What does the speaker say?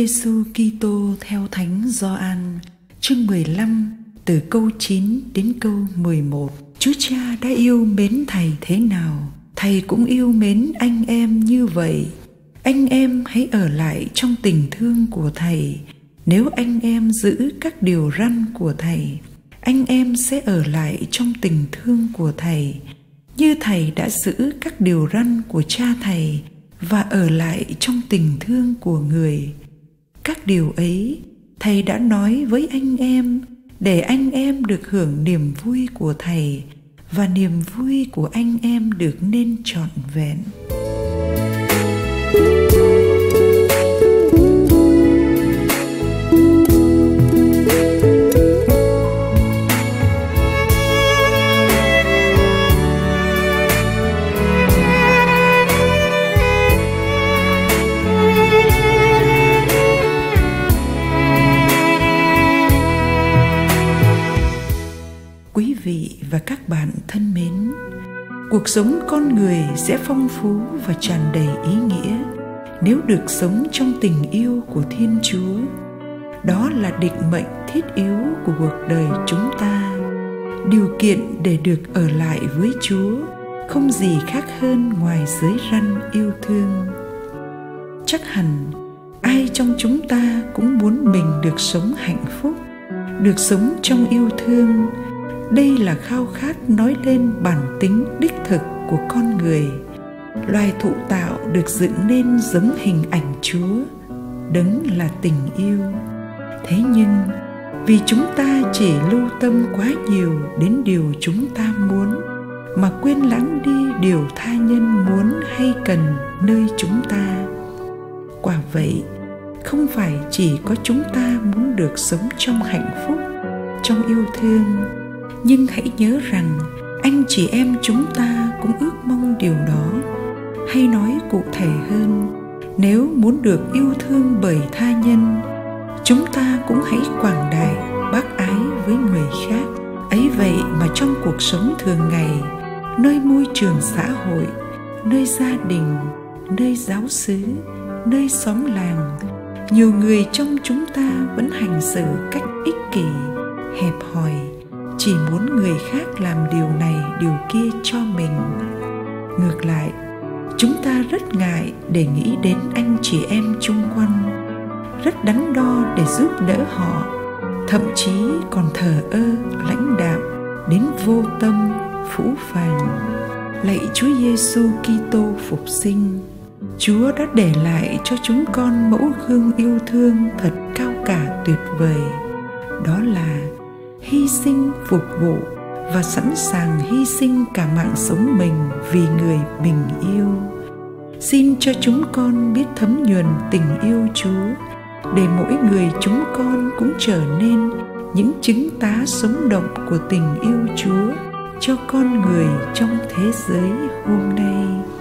Giêsu Kitô theo Thánh Gioan, chương 15, từ câu 9 đến câu 11. Chúa Cha đã yêu mến Thầy thế nào, Thầy cũng yêu mến anh em như vậy. Anh em hãy ở lại trong tình thương của Thầy. Nếu anh em giữ các điều răn của Thầy, anh em sẽ ở lại trong tình thương của Thầy, như Thầy đã giữ các điều răn của Cha Thầy và ở lại trong tình thương của Người. Các điều ấy Thầy đã nói với anh em, để anh em được hưởng niềm vui của Thầy, và niềm vui của anh em được nên trọn vẹn. Quý vị và các bạn thân mến, cuộc sống con người sẽ phong phú và tràn đầy ý nghĩa nếu được sống trong tình yêu của Thiên Chúa. Đó là định mệnh thiết yếu của cuộc đời chúng ta. Điều kiện để được ở lại với Chúa không gì khác hơn ngoài giới răn yêu thương. Chắc hẳn ai trong chúng ta cũng muốn mình được sống hạnh phúc, được sống trong yêu thương. Đây là khao khát nói lên bản tính đích thực của con người. Loài thụ tạo được dựng nên giống hình ảnh Chúa, đấng là tình yêu. Thế nhưng vì chúng ta chỉ lưu tâm quá nhiều đến điều chúng ta muốn, mà quên lãng đi điều tha nhân muốn hay cần nơi chúng ta. Quả vậy, không phải chỉ có chúng ta muốn được sống trong hạnh phúc, trong yêu thương, nhưng hãy nhớ rằng anh chị em chúng ta cũng ước mong điều đó. Hay nói cụ thể hơn, nếu muốn được yêu thương bởi tha nhân, chúng ta cũng hãy quảng đại, bác ái với người khác. Ấy vậy mà trong cuộc sống thường ngày, nơi môi trường xã hội, nơi gia đình, nơi giáo xứ, nơi xóm làng, nhiều người trong chúng ta vẫn hành xử cách ích kỷ, hẹp hòi, chỉ muốn người khác làm điều này điều kia cho mình. Ngược lại, chúng ta rất ngại để nghĩ đến anh chị em chung quanh, rất đắn đo để giúp đỡ họ, thậm chí còn thờ ơ, lãnh đạm đến vô tâm, phũ phàng. Lạy Chúa Giêsu Kitô phục sinh, Chúa đã để lại cho chúng con mẫu gương yêu thương thật cao cả tuyệt vời. Đó là hy sinh phục vụ và sẵn sàng hy sinh cả mạng sống mình vì người mình yêu. Xin cho chúng con biết thấm nhuần tình yêu Chúa, để mỗi người chúng con cũng trở nên những chứng tá sống động của tình yêu Chúa cho con người trong thế giới hôm nay.